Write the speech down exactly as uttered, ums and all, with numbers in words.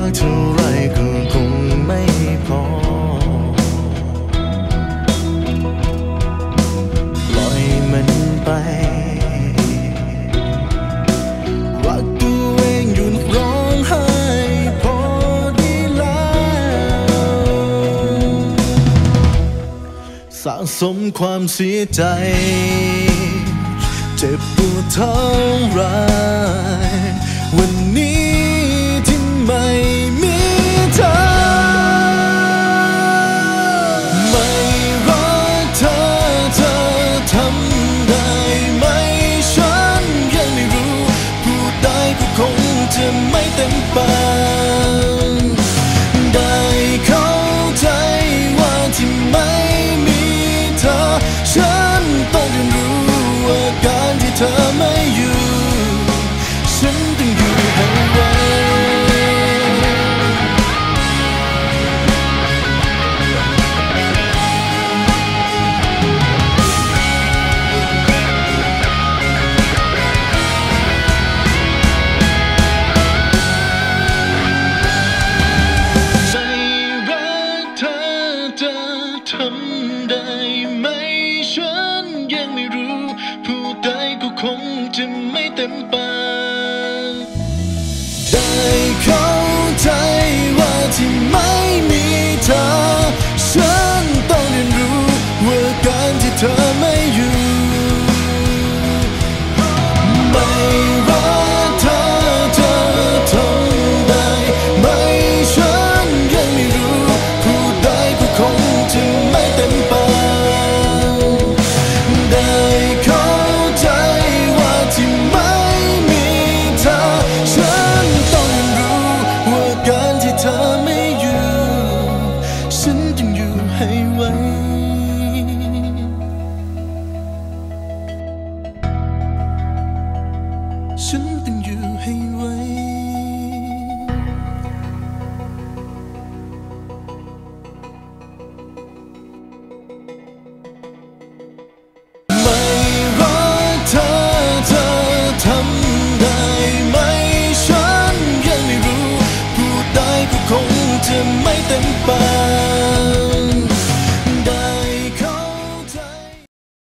กเท่าไรก็คงไม่พอปล่อยมันไปรักตัวเองหยุดร้องไห้พอดีแล้วสะสมความเสียใจเจ็บปวดทั้งรายวันนี้ที่ไม่มีเธอไม่รักเธอเธอทำได้ไหมฉันยังไม่รู้พูดได้ก็คงจะไม่เต็มปากได้เข้าใจว่าที่ไม่มีเธอฉันต้องเรียนรู้ว่าการที่เธอไม่อยู่ฉันต้องอยู่ให้ไวทำได้ไหมฉันยังไม่รู้พูดได้ก็คงจะไม่เต็มปากได้เข้าใจว่าที่ไม่มีเธอฉันต้องเรียนรู้ว่าการที่เธอไม่อยู่ไม่รักเธอเธอทำได้ไหมฉันยังไม่รู้พูดได้ก็คงจะไม่เต็มปากได้เข้าใจว่าที่ไม่มีเธอฉันต้องเรียนรู้ว่าการที่เธอไม่อยู่ฉันต้องอยู่ให้ไวฉันต้องอยู่ให้ไวไม่รักเธอเธอทำได้ไหมฉันยังไม่รู้พูดได้ก็คงจะไม่